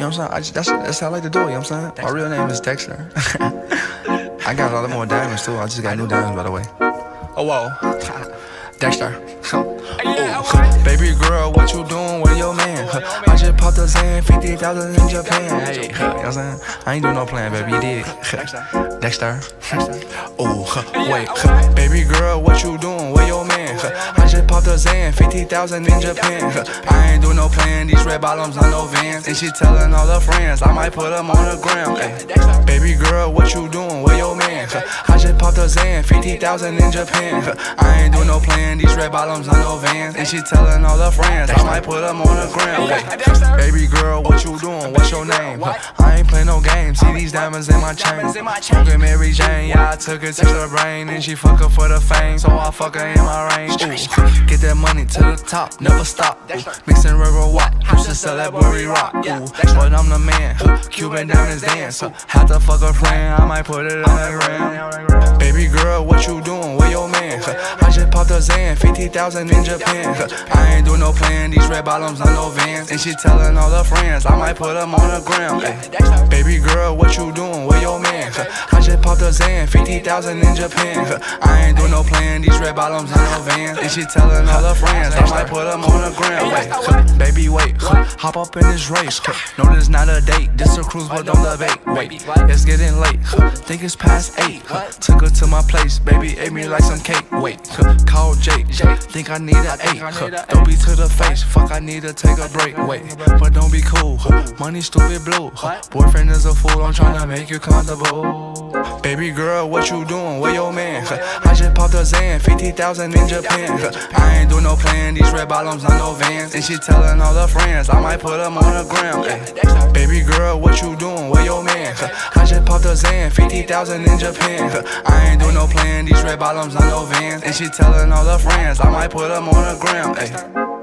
know what I'm saying? That's how I like to do it, you know what I'm saying? My real name is Dexter. I got a lot more diamonds too. I just got new diamonds, by the way. Oh, whoa. Dexter. Ooh. Baby girl, what you doing with your man? I just popped a Zan, 50,000 in Japan. Hey, you know what I'm saying? I ain't doing no plan, baby, you did. Dexter. Ooh, wait. Baby girl, what you doing with your man? I just popped a Zan, 50,000 in Japan. I ain't doing no plan, these red bottoms on no Vans. And she telling all her friends, I might put them on the ground. Ay. Baby girl, what you doing with your man? I just popped a Zan, 50,000 in Japan. I ain't doing no plan, these red bottoms on no Vans. And she telling all her friends, I might put them on the ground. Ay. Baby girl, what you doing? What's your name? I ain't playing no games, see these diamonds in my chain. Smoking Mary Jane, yeah, I took it to the brain. And she fuck her for the fame, so I fuck her in my range. Ooh. Get that money to the top, never stop. Ooh. Mixing river walk, used to sell that worry rock. Ooh. But I'm the man, Cuban diamonds dance. Had to fuck a friend, I might put it on the ground. Baby girl, what you doing with your man? I just popped a Zan, 50,000 in Japan. I ain't doing no plan, these red bottoms on no Vans. And she telling all her friends, I might put them on the ground. Ay. Baby girl, what you doing with your man? I just popped a Zan, 50,000 in Japan. I ain't doing no plan, these red bottoms on no Vans. And she telling all her friends, I might put them on the ground. Ay. Baby, wait, hop up in this race. No, this not a date, this a cruise, but don't debate. Wait, it's getting late, think it's past 8. Took her to my place, baby ate me like some cake. Wait, call Jake, think I need an 8. Don't be to the face, fuck I need to take a break. Wait, but don't be cool, money stupid blue. Boyfriend is a fool, I'm tryna make you comfortable. Baby girl, what you doing with your man? I just popped a Zan, 50,000 in Japan. I ain't doing no plan, these red bottoms on no Vans. And she telling all her friends, I might put them on the ground. Ay. Baby girl, what you doing with your man? I just popped a Zan, 50,000 in Japan. I ain't doing no plan, these red bottoms on no Vans. And she telling all her friends, I might put them on the ground. Ay.